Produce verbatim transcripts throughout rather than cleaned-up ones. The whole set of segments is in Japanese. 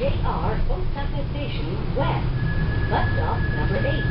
J R Osaka Station West, bus stop number eight.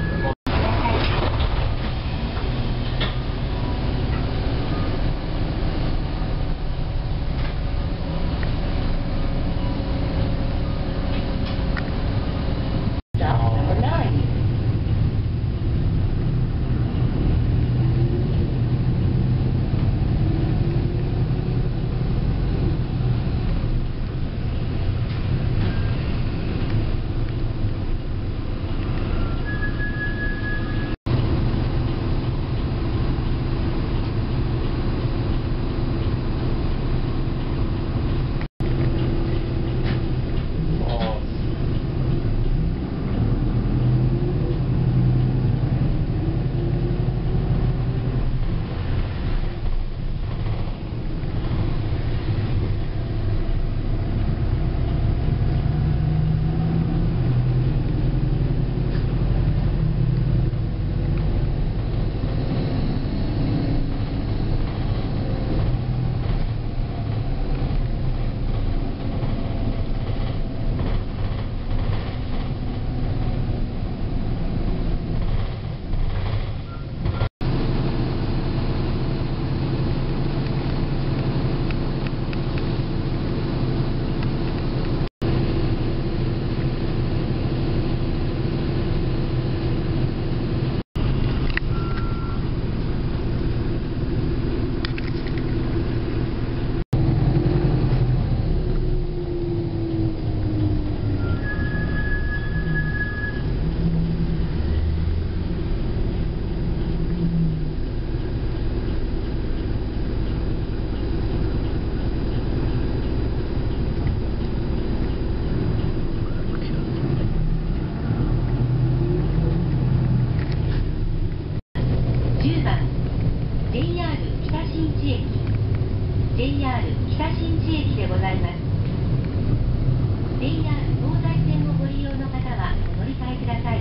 じゅうばん ジェイアール 北新地駅 ジェイアール 北新地駅でございます。 ジェイアール 東西線をご利用の方はお乗り換えください。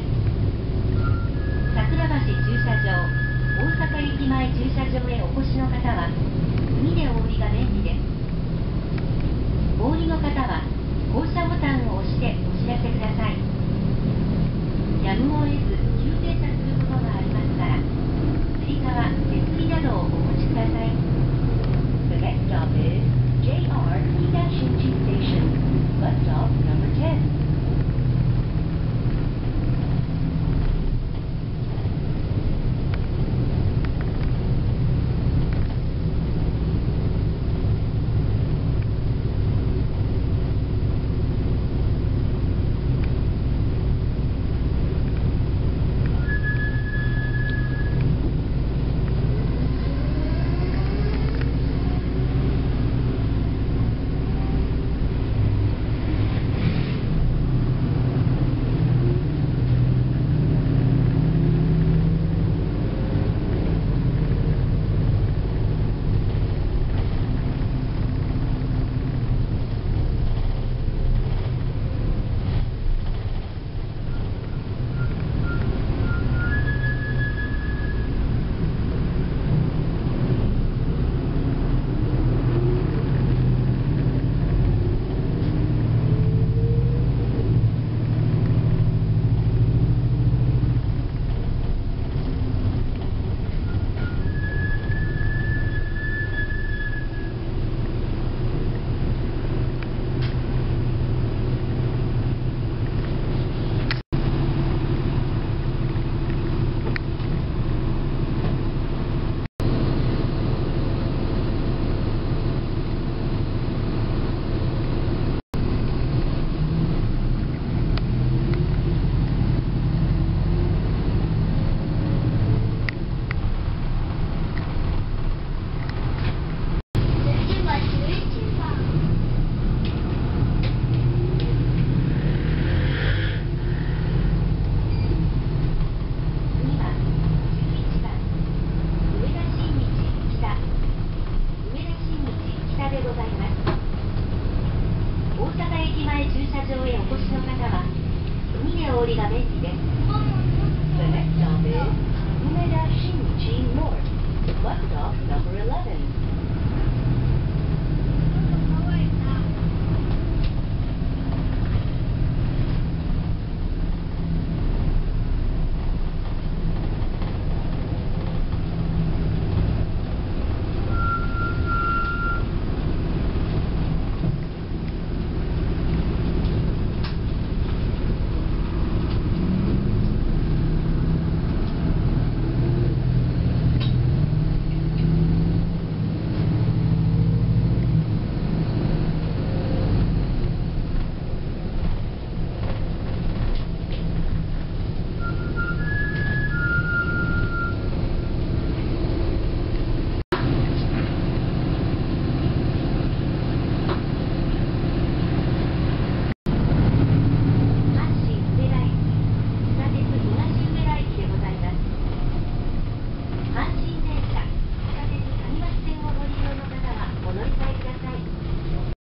桜橋駐車場、大阪駅前駐車場へお越しの方は海でお降りが便利です。お降りの方は降車ボタンを押してお知らせください。やむを得ず急停車することがありますから、つり革、手すりなどをお持ちください。 The next stop is J R Higashinichi Station, bus stop number ten. お降りが便利です。The next stop is Umegle North, bus stop number eleven.